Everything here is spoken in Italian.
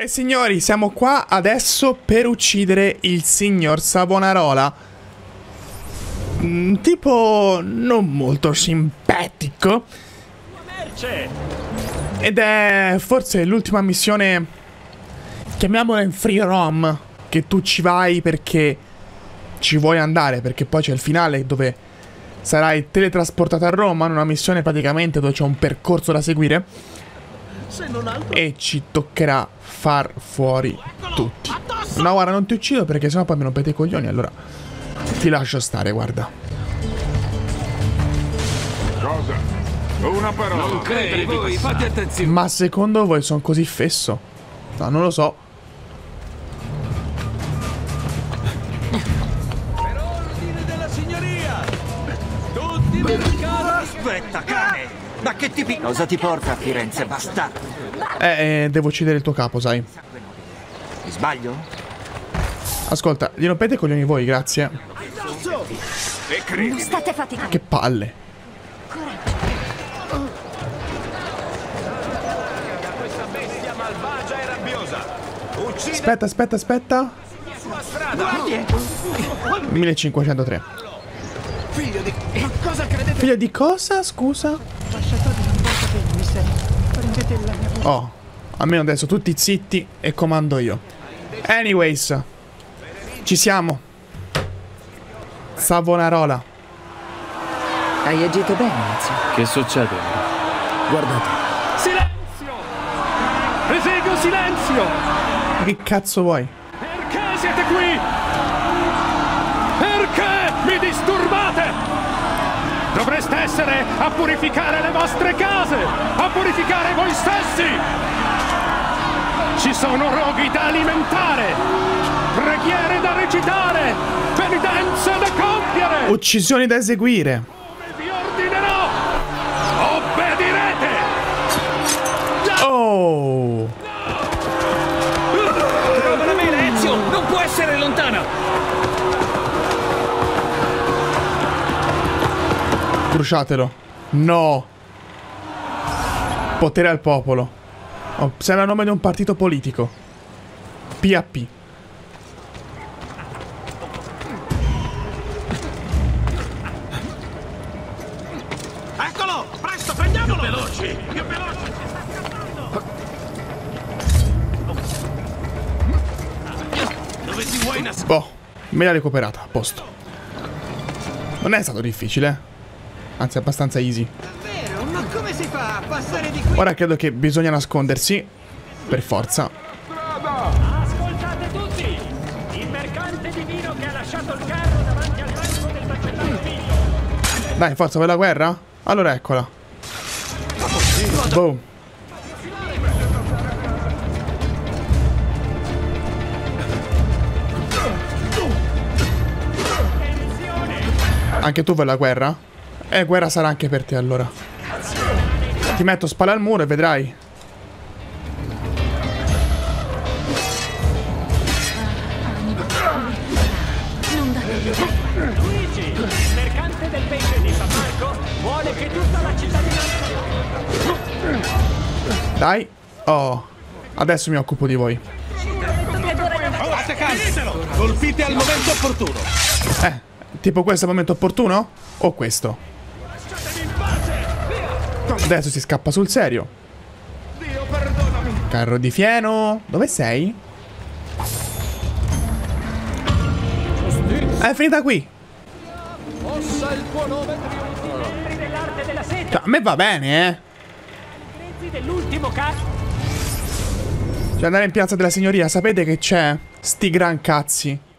E signori, siamo qua adesso per uccidere il signor Savonarola. Tipo non molto simpatico. Ed è forse l'ultima missione, chiamiamola in free roam, che tu ci vai perché ci vuoi andare, perché poi c'è il finale dove sarai teletrasportato a Roma, in una missione praticamente dove c'è un percorso da seguire. E ci toccherà far fuori tutti. No, guarda, non ti uccido perché sennò poi mi rompete i coglioni, allora ti lascio stare, guarda. Cosa? Una parola. Non credere voi, fate attenzione. Ma secondo voi sono così fesso? No, non lo so. Per ordine della signoria! Tutti verticali! Aspetta, cane! Ma che tipi... Cosa ti porta a Firenze, bastardo? Devo uccidere il tuo capo, sai. Mi sbaglio? Ascolta, gli rompete i coglioni voi, grazie. Non state faticando. Che palle. Questa bestia malvagia e rabbiosa! Uccide Aspetta, aspetta, aspetta. sulla strada! 1503. Figlio di... Cosa credete? Figlio di cosa, scusa? Oh, almeno adesso tutti zitti e comando io. Anyways, ci siamo. Savonarola. Hai agito bene, Ezio. Che succede? Guardate. Silenzio! Esiguo silenzio! Ma che cazzo vuoi? Perché siete qui? Perché mi disturbate? Dovreste essere a purificare le vostre case, a purificare voi stessi! Ci sono roghi da alimentare, preghiere da recitare, penitenze da compiere! Uccisioni da eseguire. Come vi ordinerò, obbedirete! Oh! Trova la mela, Ezio! Non può essere lontana! Bruciatelo. No. Potere al popolo. Oh, sembra il nome di un partito politico. PAP. Eccolo! Presto, prendiamolo! Più veloci! Più veloci! Dove ti vuoi nascondere? Boh, me l'ha recuperata, a posto. Non è stato difficile. Anzi, abbastanza easy. Davvero? Ma come si fa a passare di qui? Ora credo che bisogna nascondersi. Per forza. Ascoltate tutti! Il mercante di vino che ha lasciato il carro davanti al banco del macellaio Emilio. Dai, forza, vuoi la guerra? Allora eccola. Boom. Anche tu vuoi la guerra? Guerra sarà anche per te allora. Ti metto spalla al muro e vedrai. Luigi, il mercante del pesce di San Marco vuole che tutta la cittadinanza... Dai. Oh. Adesso mi occupo di voi. Attaccatelo! Colpite al momento opportuno! Tipo questo è il momento opportuno? O questo? Adesso si scappa sul serio. Dio, perdonami! Carro di fieno. Dove sei? È finita qui. Possa il tuo nome Membri dell'arte della seta, Cioè, a me va bene, prezzi dell'ultimo Cioè andare in piazza della signoria. Sapete che c'è? Sti gran cazzi.